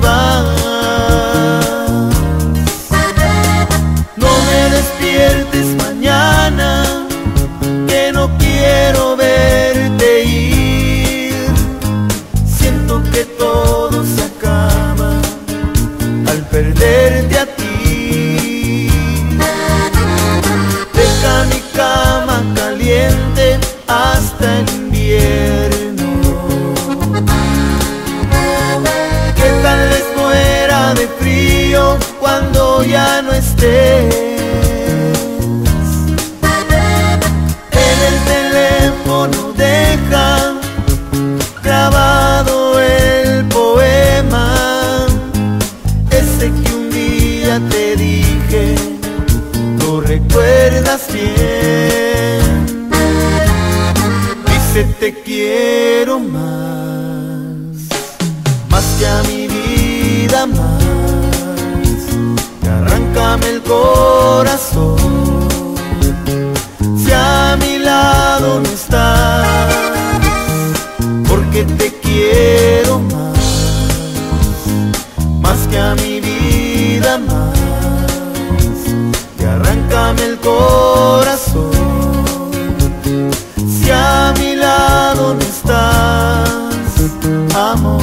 vas. No me despiertes mañana, que no quiero verte ir. Siento que todo se acaba al perderte a ti. Deja mi cama caliente hasta el invierno, que tal vez muera de frío cuando ya no estés. En el teléfono deja grabado el poema, ese que un día te dije, lo recuerdas bien. Dice te quiero más que a mi vida más, que arráncame el corazón. Si a mi lado no estás, porque te quiero más que a mi vida más, que arráncame el corazón. Si a mi lado no estás, amor.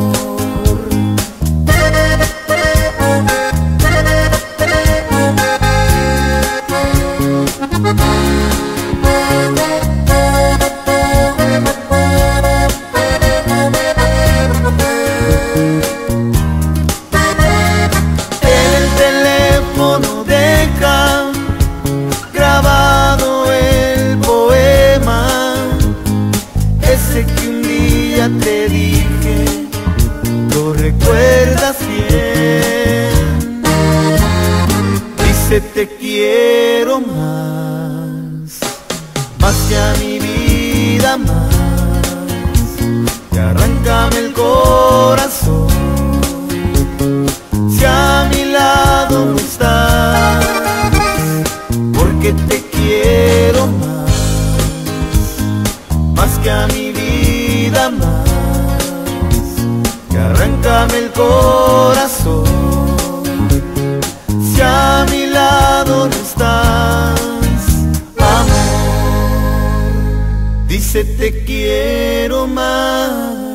En el teléfono deja grabado el poema, ese que un día te dije, lo recuerdas bien. Dice te quiero más que a mi vida más, que arráncame el corazón. Si a mi lado no estás, porque te quiero más que a mi vida más, que arráncame el corazón. Si a mi lado no estás, amor. Dice te quiero más.